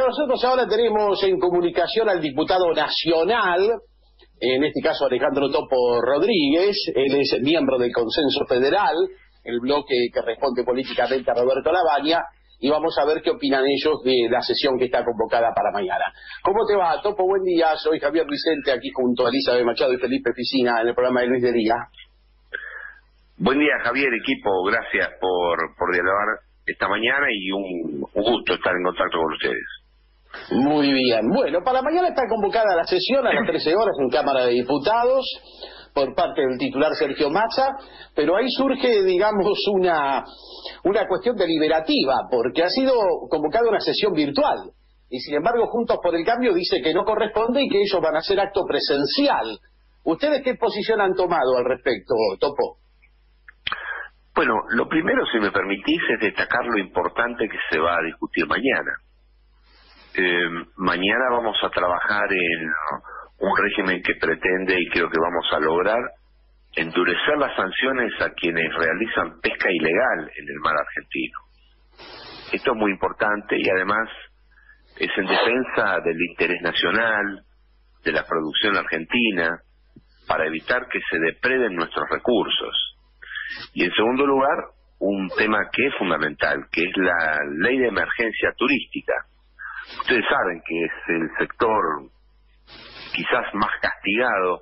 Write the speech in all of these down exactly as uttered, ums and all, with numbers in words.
nosotros ahora tenemos en comunicación al diputado nacional, en este caso Alejandro Topo Rodríguez. Él es miembro del Consenso Federal, el bloque que responde políticamente a Roberto Lavagna, y vamos a ver qué opinan ellos de la sesión que está convocada para mañana. ¿Cómo te va, Topo? Buen día, soy Javier Vicente, aquí junto a Elizabeth Machado y Felipe Piscina en el programa de Luis de Liga. Buen día, Javier, equipo, gracias por, por dialogar esta mañana y un, un gusto estar en contacto con ustedes. Muy bien. Bueno, para mañana está convocada la sesión a las trece horas en Cámara de Diputados por parte del titular Sergio Massa, pero ahí surge, digamos, una, una cuestión deliberativa, porque ha sido convocada una sesión virtual, y sin embargo Juntos por el Cambio dice que no corresponde y que ellos van a hacer acto presencial. ¿Ustedes qué posición han tomado al respecto, Topo? Bueno, lo primero, si me permitís, es destacar lo importante que se va a discutir mañana. Eh, mañana vamos a trabajar en un régimen que pretende, y creo que vamos a lograr, endurecer las sanciones a quienes realizan pesca ilegal en el mar argentino. Esto es muy importante y además es en defensa del interés nacional, de la producción argentina, para evitar que se depreden nuestros recursos. Y en segundo lugar, un tema que es fundamental, que es la ley de emergencia turística. Ustedes saben que es el sector quizás más castigado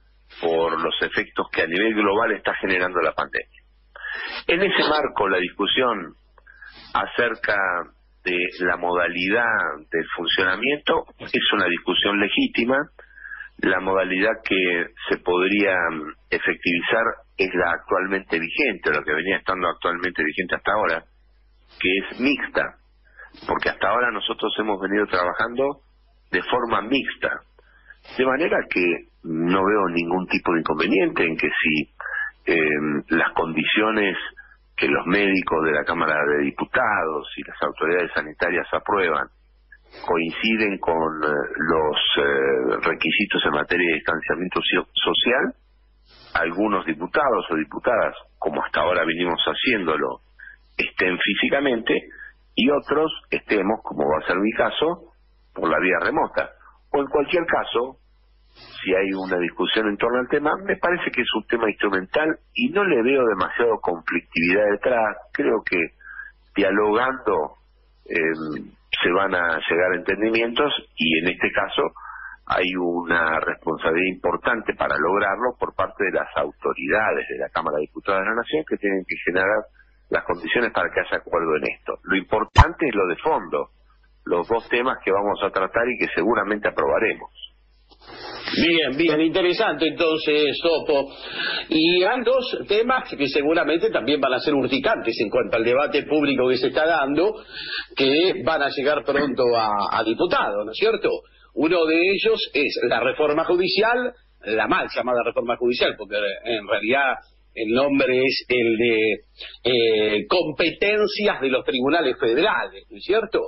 por los efectos que a nivel global está generando la pandemia. En ese marco, la discusión acerca de la modalidad del funcionamiento es una discusión legítima. La modalidad que se podría efectivizar es la actualmente vigente, lo que venía estando actualmente vigente hasta ahora, que es mixta, porque hasta ahora nosotros hemos venido trabajando de forma mixta, de manera que no veo ningún tipo de inconveniente en que si eh, las condiciones que los médicos de la Cámara de Diputados y las autoridades sanitarias aprueban coinciden con eh, los eh, requisitos en materia de distanciamiento social, algunos diputados o diputadas, como hasta ahora venimos haciéndolo, estén físicamente y otros estemos, como va a ser mi caso, por la vía remota. O en cualquier caso, si hay una discusión en torno al tema, me parece que es un tema instrumental y no le veo demasiado conflictividad detrás. Creo que dialogando eh, se van a llegar a entendimientos y en este caso hay una responsabilidad importante para lograrlo por parte de las autoridades de la Cámara de Diputados de la Nación, que tienen que generar las condiciones para que haya acuerdo en esto. Lo importante es lo de fondo, los dos temas que vamos a tratar y que seguramente aprobaremos. Bien, bien, interesante entonces, Topo. Y hay dos temas que seguramente también van a ser urticantes en cuanto al debate público que se está dando, que van a llegar pronto a, a diputados, ¿no es cierto? Uno de ellos es la reforma judicial, la mal llamada reforma judicial, porque en realidad el nombre es el de eh, competencias de los tribunales federales, ¿no es cierto?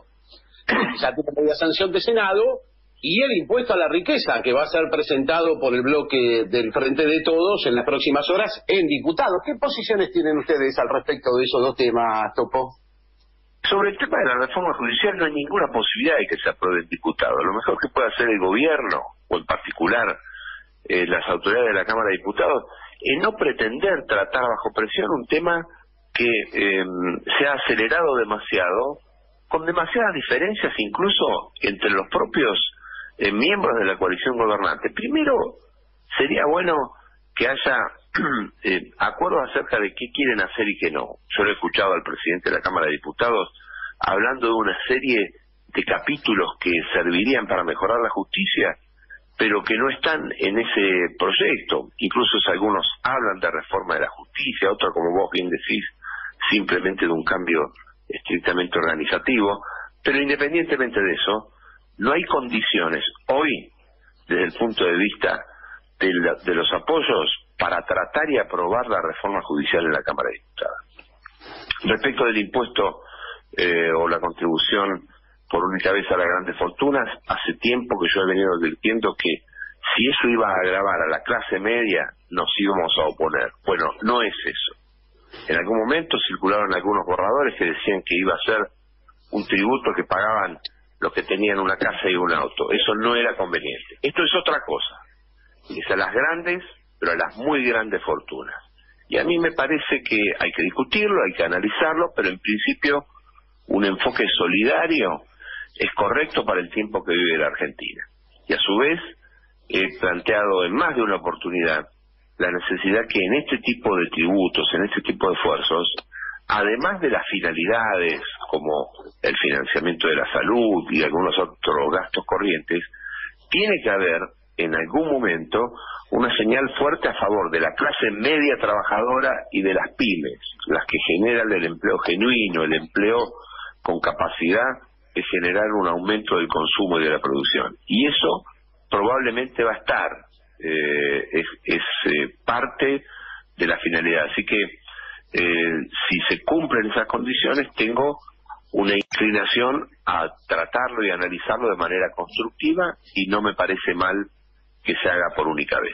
Ya tiene media sanción de Senado. Y el impuesto a la riqueza, que va a ser presentado por el bloque del Frente de Todos en las próximas horas en diputados. ¿Qué posiciones tienen ustedes al respecto de esos dos temas, Topo? Sobre el tema de la reforma judicial no hay ninguna posibilidad de que se apruebe en diputados. Lo mejor que puede hacer el gobierno, o en particular eh, las autoridades de la Cámara de Diputados, es no pretender tratar bajo presión un tema que eh, se ha acelerado demasiado, con demasiadas diferencias incluso entre los propios Eh, miembros de la coalición gobernante. Primero, sería bueno que haya eh, acuerdos acerca de qué quieren hacer y qué no. Yo lo he escuchado al presidente de la Cámara de Diputados hablando de una serie de capítulos que servirían para mejorar la justicia, pero que no están en ese proyecto. Incluso si algunos hablan de reforma de la justicia, otros, como vos bien decís, simplemente de un cambio estrictamente organizativo. Pero independientemente de eso, no hay condiciones hoy, desde el punto de vista de, la, de los apoyos, para tratar y aprobar la reforma judicial en la Cámara de Diputados. Respecto del impuesto eh, o la contribución por única vez a las grandes fortunas, hace tiempo que yo he venido advirtiendo que si eso iba a agravar a la clase media, nos íbamos a oponer. Bueno, no es eso. En algún momento circularon algunos borradores que decían que iba a ser un tributo que pagaban los que tenían una casa y un auto. Eso no era conveniente. Esto es otra cosa. Es a las grandes, pero a las muy grandes fortunas. Y a mí me parece que hay que discutirlo, hay que analizarlo, pero en principio un enfoque solidario es correcto para el tiempo que vive la Argentina. Y a su vez he planteado en más de una oportunidad la necesidad que en este tipo de tributos, en este tipo de esfuerzos, además de las finalidades como el financiamiento de la salud y algunos otros gastos corrientes, tiene que haber en algún momento una señal fuerte a favor de la clase media trabajadora y de las pymes, las que generan el empleo genuino, el empleo con capacidad de generar un aumento del consumo y de la producción. Y eso probablemente va a estar, eh, es, es eh, parte de la finalidad. Así que eh, si se cumplen esas condiciones, tengo una inclinación a tratarlo y analizarlo de manera constructiva, y no me parece mal que se haga por única vez.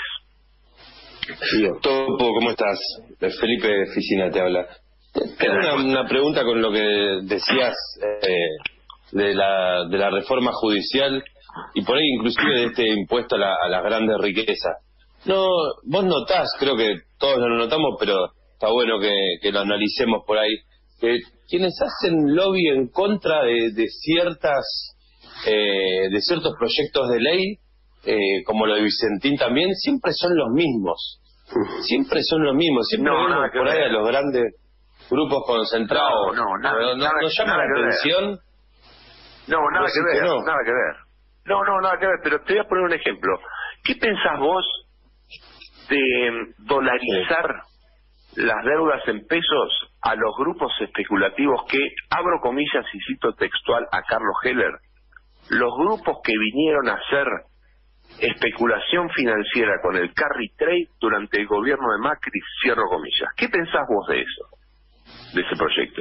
Sí, Topo, ¿cómo estás? Felipe Ficina te habla. Tengo una, una pregunta con lo que decías eh, de la de la reforma judicial y por ahí inclusive de este impuesto a, la, a las grandes riquezas. No, vos notás, creo que todos lo notamos, pero está bueno que, que lo analicemos por ahí, que quienes hacen lobby en contra de, de ciertas eh, de ciertos proyectos de ley, eh, como lo de Vicentín también, siempre son los mismos. Siempre son los mismos. Siempre no, vemos por ahí a los grandes grupos concentrados. No, no, nada, no, no, nada, ¿no llama nada la atención? No, nada no que ver, que no. nada que ver. No, no, nada que ver, pero te voy a poner un ejemplo. ¿Qué pensás vos de dolarizar sí. las deudas en pesos a los grupos especulativos que, abro comillas y cito textual a Carlos Heller, los grupos que vinieron a hacer especulación financiera con el carry trade durante el gobierno de Macri, cierro comillas? ¿Qué pensás vos de eso, de ese proyecto?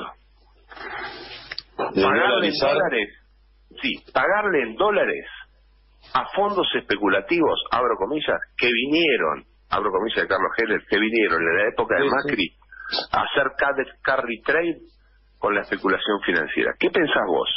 ¿De pagarle en dolarizar? dólares, sí, pagarle en dólares a fondos especulativos, abro comillas, que vinieron, abro comillas de Carlos Heller, que vinieron en la época de sí, Macri sí. a hacer carry trade con la especulación financiera. ¿Qué pensás vos?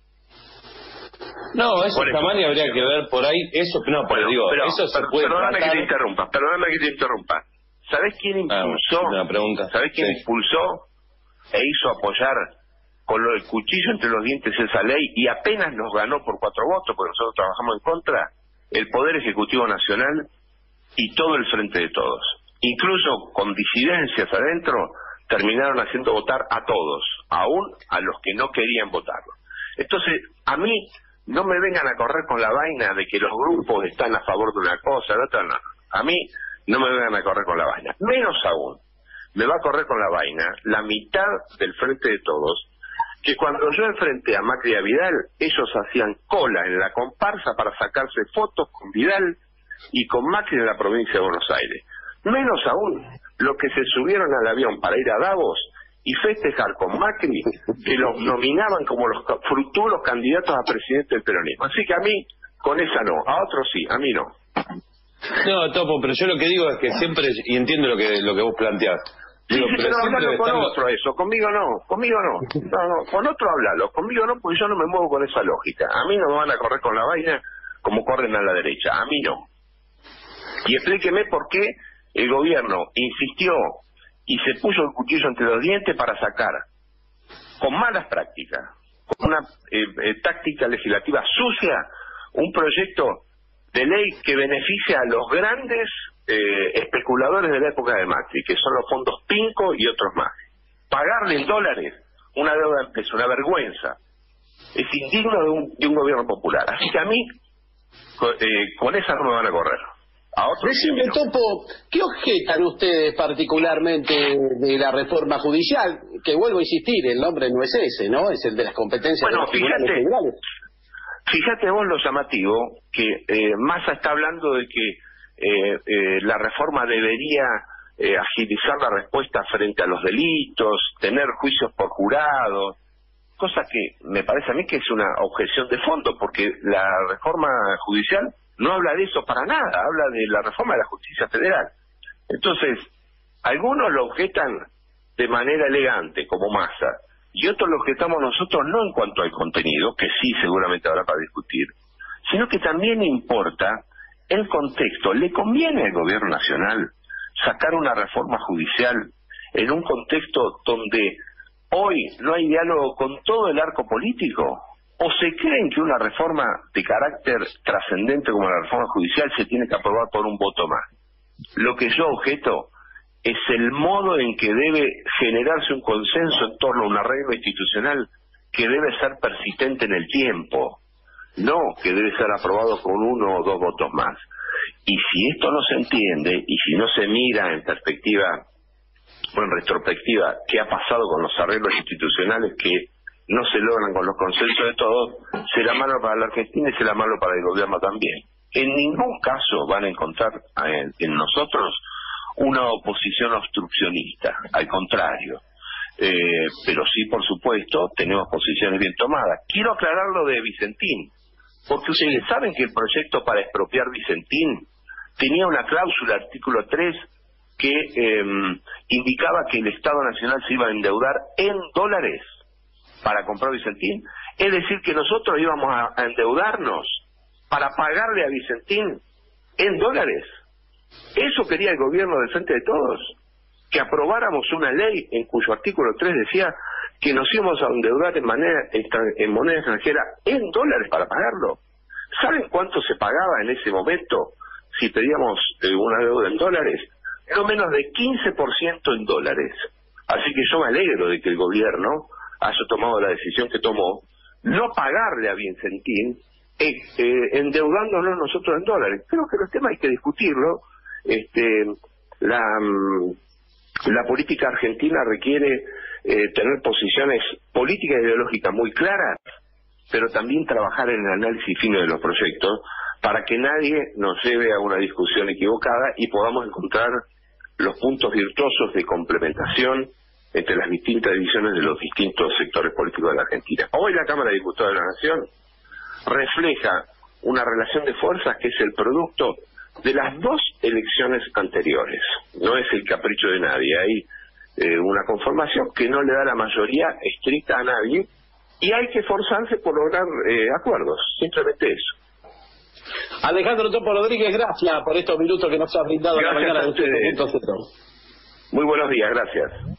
No, eso jamás habría que ver por ahí, eso no, pero bueno, digo, pero, eso se pero, puede Perdóname tratar... que te interrumpa, perdóname que te interrumpa. ¿Sabés quién impulsó? Ah, una pregunta. ¿Sabés quién sí. impulsó e hizo apoyar con lo del cuchillo entre los dientes esa ley, y apenas nos ganó por cuatro votos, porque nosotros trabajamos en contra? El Poder Ejecutivo Nacional y todo el Frente de Todos. Incluso con disidencias adentro, terminaron haciendo votar a todos, aún a los que no querían votarlo. Entonces, a mí no me vengan a correr con la vaina de que los grupos están a favor de una cosa, de otra no. A mí no me vengan a correr con la vaina. Menos aún, me va a correr con la vaina la mitad del Frente de Todos, que cuando yo enfrenté a Macri y a Vidal, ellos hacían cola en la comparsa para sacarse fotos con Vidal y con Macri en la provincia de Buenos Aires. Menos aún, los que se subieron al avión para ir a Davos y festejar con Macri, que los nominaban como los futuros candidatos a presidente del peronismo. Así que a mí, con esa no, a otros sí, a mí no. No, Topo, pero yo lo que digo es que siempre, y entiendo lo que lo que vos planteás, Sí, digo, sí, pero pero hablalo con están... otro eso, conmigo no, conmigo no. no, no, con otro hablalo, conmigo no, porque yo no me muevo con esa lógica. A mí no me van a correr con la vaina como corren a la derecha, a mí no. Y explíqueme por qué el gobierno insistió y se puso el cuchillo entre los dientes para sacar, con malas prácticas, con una eh, eh, táctica legislativa sucia, un proyecto de ley que beneficia a los grandes eh, especuladores de la época de Macri, que son los fondos Pinco y otros más. Pagarle en dólares una deuda en peso, una vergüenza. Es indigno de un, de un gobierno popular. Así que a mí, con, eh, con esa no me van a correr. A otros Decime, no. Topo, ¿qué objetan ustedes particularmente de la reforma judicial? Que vuelvo a insistir, el nombre no es ese, ¿no? Es el de las competencias bueno, de los tribunales fíjate, federales. Fíjate vos lo llamativo, que eh, Massa está hablando de que eh, eh, la reforma debería eh, agilizar la respuesta frente a los delitos, tener juicios por jurado, cosa que me parece a mí que es una objeción de fondo, porque la reforma judicial no habla de eso para nada, habla de la reforma de la justicia federal. Entonces, algunos lo objetan de manera elegante, como Massa, y otros los que estamos nosotros, no en cuanto al contenido, que sí seguramente habrá para discutir, sino que también importa el contexto. ¿Le conviene al gobierno nacional sacar una reforma judicial en un contexto donde hoy no hay diálogo con todo el arco político? ¿O se creen que una reforma de carácter trascendente como la reforma judicial se tiene que aprobar por un voto más? Lo que yo objeto es el modo en que debe generarse un consenso en torno a un arreglo institucional que debe ser persistente en el tiempo, no que debe ser aprobado con uno o dos votos más. Y si esto no se entiende, y si no se mira en perspectiva o en retrospectiva qué ha pasado con los arreglos institucionales que no se logran con los consensos de todos, será malo para la Argentina y será malo para el gobierno también. En ningún caso van a encontrar en, en nosotros una oposición obstruccionista, al contrario. Eh, pero sí, por supuesto, tenemos posiciones bien tomadas. Quiero aclarar lo de Vicentín, porque ustedes saben que el proyecto para expropiar Vicentín tenía una cláusula, artículo tres, que eh, indicaba que el Estado Nacional se iba a endeudar en dólares para comprar Vicentín. Es decir, que nosotros íbamos a, a endeudarnos para pagarle a Vicentín en dólares. Eso quería el gobierno del Frente de Todos, que aprobáramos una ley en cuyo artículo tres decía que nos íbamos a endeudar en, manera, en moneda extranjera en dólares para pagarlo. ¿Saben cuánto se pagaba en ese momento si pedíamos eh, una deuda en dólares? No menos de quince por ciento en dólares. Así que yo me alegro de que el gobierno haya tomado la decisión que tomó, no pagarle a Vicentín, eh, eh, endeudándonos nosotros en dólares. Creo que los temas hay que discutirlo. Este, la, la política argentina requiere eh, tener posiciones políticas e ideológicas muy claras, pero también trabajar en el análisis fino de los proyectos para que nadie nos lleve a una discusión equivocada y podamos encontrar los puntos virtuosos de complementación entre las distintas divisiones de los distintos sectores políticos de la Argentina. Hoy la Cámara de Diputados de la Nación refleja una relación de fuerzas que es el producto de las dos elecciones anteriores. No es el capricho de nadie, hay eh, una conformación que no le da la mayoría estricta a nadie y hay que esforzarse por lograr eh, acuerdos, simplemente eso. Alejandro Topo Rodríguez, gracias por estos minutos que nos ha brindado gracias la mañana de ustedes. Punto Cero. Muy buenos días, gracias.